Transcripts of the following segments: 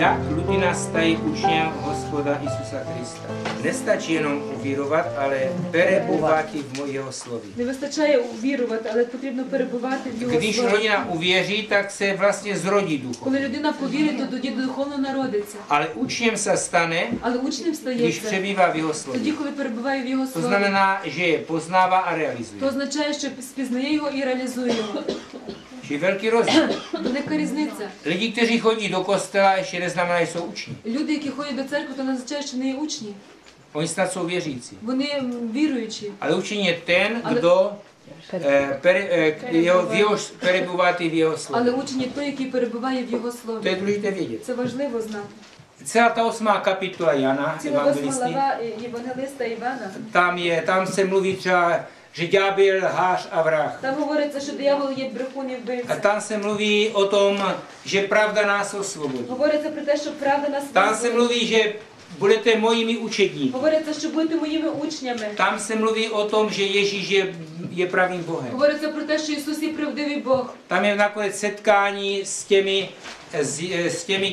jak ľudina stají učňem Hospoda Isusa Krista. Nestačí jenom увірувати, але перебувати в Його слові. Не вистачає увірувати, але потрібно перебувати в Його Když слові. rodina uvěří, tak se vlastně zrodí duchovně. Коли людина повірить, то тоді духовно народиться. Ale učněm se stane, Але учнем když стається přebývá v Jeho slově. тоді, коли перебуває в Його To слові. znamená, že je poznává a То realizuje. означає, що спізнає його і реалізує його. Čiže velký rozdíl. Велика різниця. Lidi, kteří chodí do kostela, ještě neznamená, že jsou učni. Люди, які ходять до церкви, то не означає, що не є учні. Oni snad jsou věřící. Вони віруючі. Ale učení je ten, Ale- kdo перебувати в Jeho Але slově. учень є той, який перебуває в Його To je слові. důležité vědět. Це важливо знати. Celá ta 8. kapitola Jana, Ціла 8 evangelisty, глава Євангелиста Івана. tam se mluví třeba, že ďábel, lhář a vrah. Там говориться, що диявол є брехун і A вбивця. tam se mluví o tom, že pravda nás osvobodí. Говориться про те, що правда нас Tam se визволить. mluví, že budete mojimi učedníky. Говориться, що будете моїми учнями. Tam se mluví o tom, že Ježíš je pravým Bohem. Говориться про те, що Ісус є правдивий Бог. Tam je nakonec setkání s těmi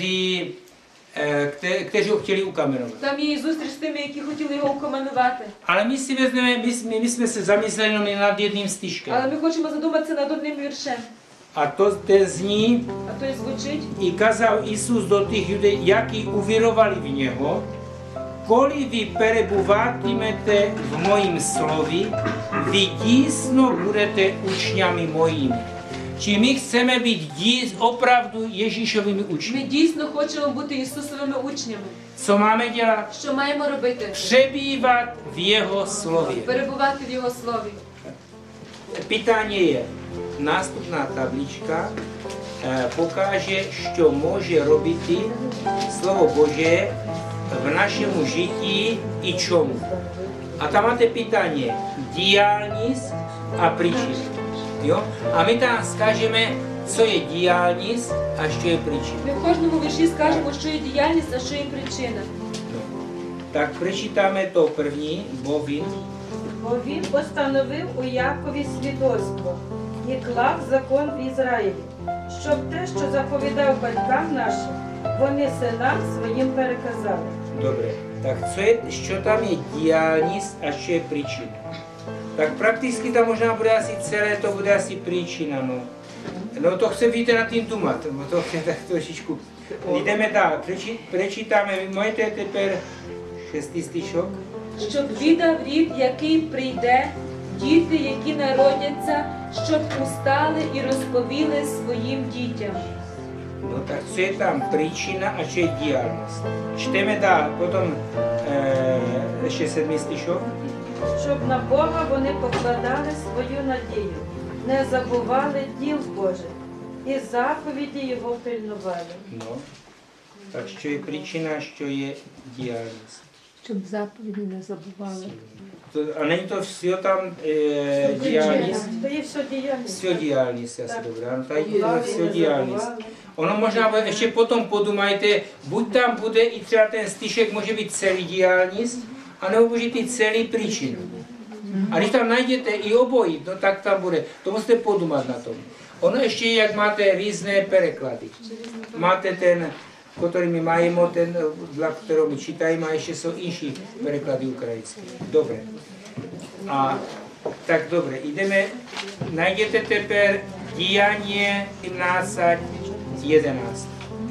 kteří ho chtěli ukamenovat. Там є і зустріч з тими, які хотіли його укоманувати. Ale my si vezmeme, my jsme se zamysleli jenom nad jedním Але styžkem. ми хочемо задуматися над одним віршем. A to ten zní, А то й звучить: i kazal Isus do tých judej, jaký uvirovali v něho, koli vy perebuvátymete v mojím slovi, vy dísno budete učňami mojimi. Či my chceme být opravdu Ježíšovými ми učňmi. дійсно хочемо бути Ісусовими учнями. Co máme dělat? Що маємо робити? Přebývat v jeho slově. Перебувати в Його слові. Pytanie je, nástupná tablička pokáže, що може робити Слово Боже в нашому житті і чому. A tam máte pytanie, diálnic a príčina. Jo? A my tam skážeme, co je diálnic a що je príčina. Ми в кожному вірші скажемо, що є діяльність, а що є причина. No. Tak prečítame to první, bo він. Бо він постановив у Якові свідоцтво і клав закон в Ізраїлі, щоб те, що заповідав батькам нашим, вони синам своїм переказали. Добре. Так що там je diálnic a що je príčina? Tak prakticky tam možná bude asi celé, to bude asi príčina, no. No to chce víte nad tým dumat, no to chce tak trošičku. Jdeme dál, prečítame, môžete teper 6. stišok? Щоб віддав рід, який прийде, діти, які народяться, щоб устали і розповіли своїм дітям. No tak co je tam príčina a čo je diálnosť? Čteme dál, potom ešte 7. stišok. Щоб на Бога вони покладали свою надію, не забували діл Божих і заповіді Його пильнували. No. Tak čo je príčina, čo je diálnosť? Щоб заповіді не забували. A není to все tam diálnic? То є все діяльність. Все diálnic, asi Tak. dobré. Ano, tady je Pokládali, все не diálnic. забували. Ono možná ještě potom podumajte, buď tam bude i třeba ten styšek, může být celý diálnic, anebo může být celý příčinu. A když tam najdete i obojí, no tak tam bude. To musíte podumat na tom. Ono ještě, jak máte různé preklady. Máte ten, který my máme, ten, dla kterého my čítajíme, a ještě jsou jiní preklady ukrajinské. Dobré. A tak dobré, jdeme, najděte teper Діяння 17:11.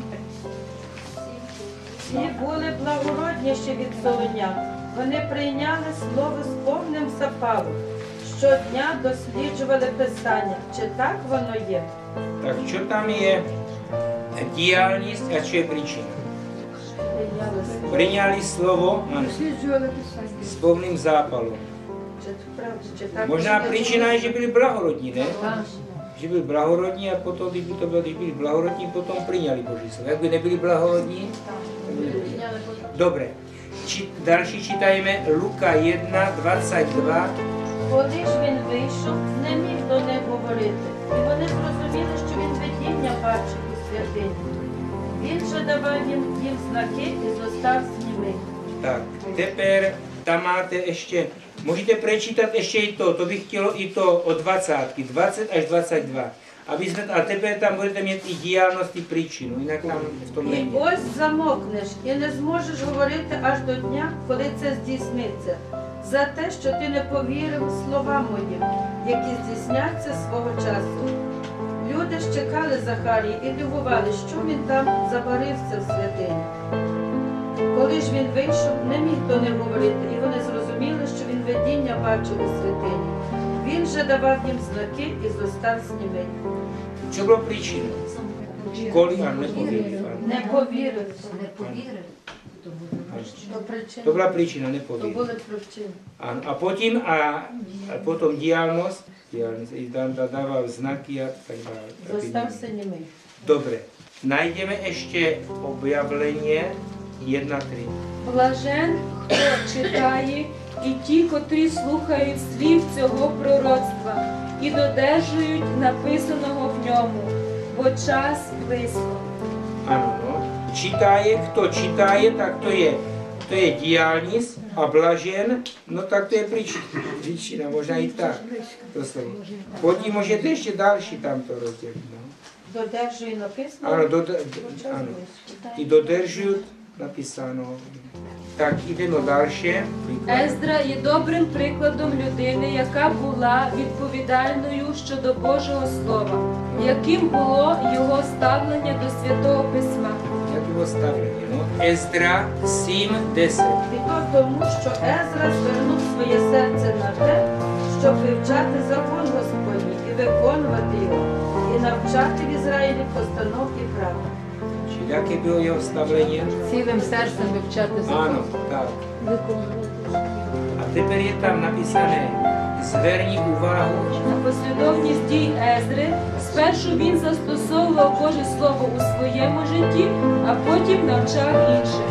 Ті були благородніші від солонян. Вони прийняли слово з повним запалом. Щодня досліджували Писання. Чи так воно є? Так, що там є діяльність, а що є причина? Прийняли слово. Прийняли слово з повним запалом. Чи правда, чи так? Možná příčina je, že byli blahorodní, ne? Že byli blahorodní a potom, když by to bylo, když byli blahorodní, potom přiňali Boží slovo. Jak by nebyli blahorodní, tak by nebyli. Dobré. Další čítajme Luka 1:22. Коли ж він вийшов, не міг до них говорити. І вони зрозуміли, що він видіння бачив у святині. Він же давав їм знаки і зостав німий. Tak, teper tam máte ještě, můžete prečítat ještě i to bych chtělo i to od 20 až 22. A tebe tam budete mít i diálnost, i příčinu, jinak tam v tom І není. ось замокнеш, і не зможеш говорити аж до дня, коли це здійсниться, за те, що ти не повірив словам моїм, які здійсняться свого часу. Люди ж чекали Захарії і дивували, що він там забарився в святині. Коли ж він вийшов, не міг до них говорити, і вони зрозуміли, що він видіння бачив у святині. Він же давав їм знаки і зостався німий. Čo bylo příčinou? Kvůli a nepověděli. Не повірив. Не повірив. То причина. To byla příčina, То nepověděli. були причини. Ano, a potom diálnost, i tam dával znaky a tak dále. Зостався німий. Добре. Найдeme ještě objavlenie 1.3. Блажен, хто читає, і ті, котрі слухають слів цього пророцтва і додержують написаного в ньому, бо час близько. Ano, no. Kdo čitaje, tak to je diálnic a blažen, no tak to je příčina, možná i tak. To slovo. Potom můžete ještě další tam to rozdělit. No. Додержує написано. Ano, ano. I dodržují napsáno. Tak jdeme další. Ездра є добрим прикладом людини, яка була відповідальною щодо Божого Слова, яким було його ставлення до Святого Письма. Jak bylo stavlení? No, Ezdra 7.10. І то тому, що Езра звернув своє серце на те, щоб вивчати закон Господній і виконувати його, і навчати в Ізраїлі постанов і прав. Čili jaké bylo jeho stavlení? Цілим серцем вивчати закон. Ano, tak. Виконувати. A teper je tam napísané, zverni úvahu, На послідовність дій Ездри спершу він застосовував Боже Слово у своєму житті, а потім навчав інших.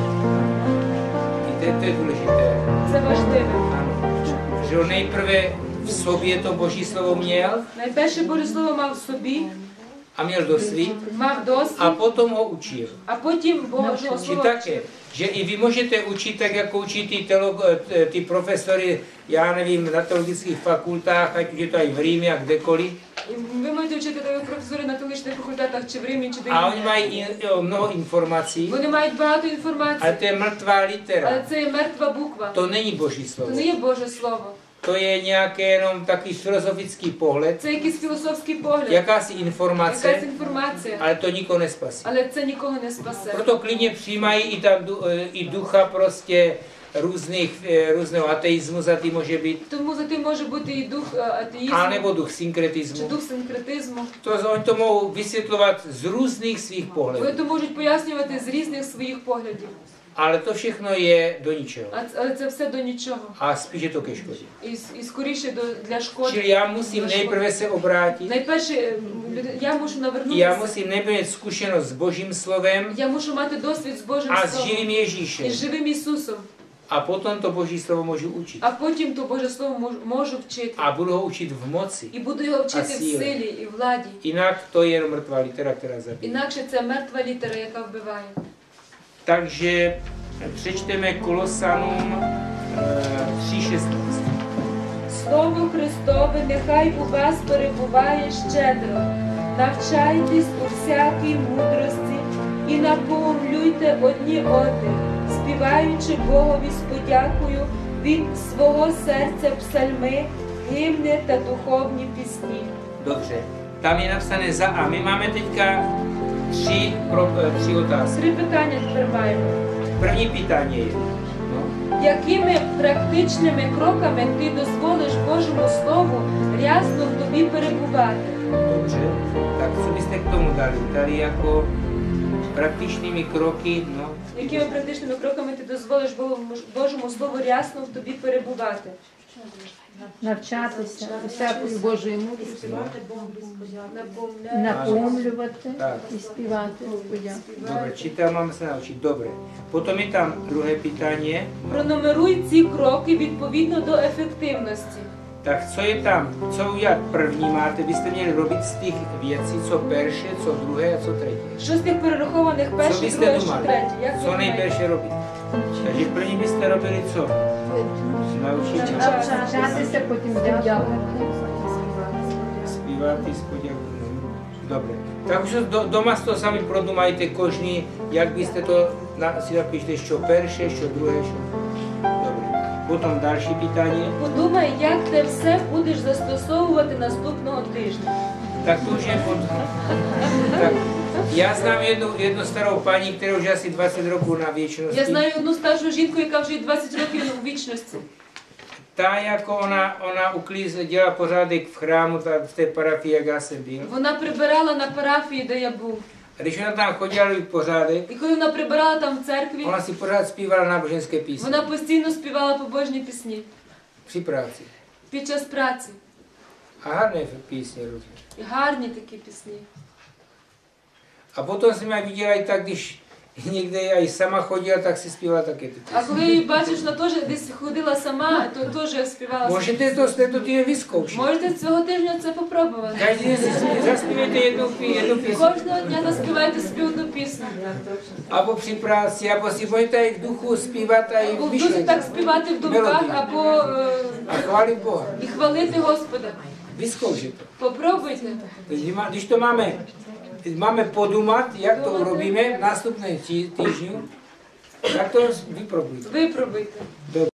i to je důležité. Це важливо. Ano. Že on nejprve v sobě to boží slovo měl Найперше Боже Слово мав в собі, a měl dosvít мав a досвід, potom ho učil. а потім Божого Či Слова také, вчив. že i vy můžete učit tak, jako učí ty profesory, já nevím, na teologických fakultách, ať už je to i v Římě a kdekoliv. І ви можете вчити так, професори на теологічних факультетах, чи в Римі, чи де A oni інде. mají mnoho informací, Вони мають багато ale інформації, to je mrtvá litera. але це є мертва буква. To není boží Це slovo. не є Боже Слово. To je nějaký jenom takový filozofický pohled, Це якийсь філософський погляд, jakási якась informace, інформація, ale to nikoho nespasí. але це нікого не спасе. Proto klidně přijímají i tam i ducha prostě různého ateismu za ty může být, Тому за тим може бути і дух атеїзму, anebo duch чи synkretismu. дух синкретизму. Oni to mohou vysvětlovat z různých svých Вони pohledů. то можуть пояснювати з різних своїх поглядів. Ale to všechno je do ničeho. Але це все до нічого. A spíš je to ke škodě. І скоріше для шкоди. Čili já musím nejprve se obrátit, Найперше, я мушу já навернутися. musím nejprve mít zkušenost s Božím slovem Я мушу мати досвід з Божим a s Словом živým і Ježíšem. з живим Ісусом. A potom to Boží slovo můžu učit. А потім то Боже Слово можу вчити. A budu ho učit v moci. І буду його вчити в силі. силі і владі. Jinak to je jenom mrtvá litera, která zabíjí. Інакше це мертва літера, яка вбиває. Takže přečteme Kolosanům 3.16. Слово Христове нехай у вас перебуває щедро. Навчайтесь у всякій мудрості і напоумлюйте одні одних, співаючи Богові з подякою від свого серця псальми, гімни та духовні пісні. Dobře, tam je napsané za A. My máme teďka tři otázky. Три питання тепер маємо. První pytanie je, no, Якими практичними кроками ти дозволиш Божому Слову рясно в тобі перебувати? dobře, tak co byste k tomu dali? Tady jako praktičnými kroky, no, Якими практичними кроками ти дозволиш Божому Слову рясно в тобі перебувати? Навчатися усякої Божої мудрості, Напомляй. напомлювати Так. і співати подяку. Dobre, čitel máme se naučit, dobre. Potom je tam druhé pytanie, Пронумеруй ці кроки відповідно до ефективності. tak co je tam, co udělat první máte, byste měli robit z těch věcí, co perše, co druhé a co třetí. Що з тих перерахованих Co перший, byste другий, tu що mali? третій? Як ви Co думаєте? nejperše robit? Takže první byste robili co? Naučit se Навчатися, потім дякувати. zpívat i s poděkou. Добре. Так що дома то самі продумайте кожні, як бiste to si напишете, що перше, що друге, що. Добре. Потім далі питання. Подумай, як ти все будеш застосовувати наступного тижня. Так to už je tak. Já znám jednu starou paní, která už asi 20 roků na věčnosti. Я знаю одну старшу жінку, яка вже 20 років у вічності. Ta jako ona dělala pořádek v chrámu, v té parafii, jak já jsem byl. Вона прибирала на парафії, де я був. A když ona tam chodila robiť pořádek, І коли вона прибирала там в церкві, ona si pořád zpívala náboženské písně. вона постійно співала побожні пісні Při práci. під час праці. A harné písně různě. І гарні такі пісні. A potom jsem já viděla i tak, když někde i sama chodila, tak si zpívala také ty А písně. коли її бачиш, вона теж десь ходила сама, то теж співала. Můžete to z této týden vyzkoušet. Можете цього тижня це попробувати. Každý den si zaspívejte jednu písně. Кожного дня заспівайте собі одну пісню. Або při práci, або si budete i v duchu zpívat a i Або v в дусі так myšlenkách. співати в думках, або A chválit Boha. і хвалити Господа. Vyzkoušet to. Попробуйте. Když to máme podumat, jak to urobíme v nástupném týždňu, tak to vyprobujte. Випробуйте. Dobře.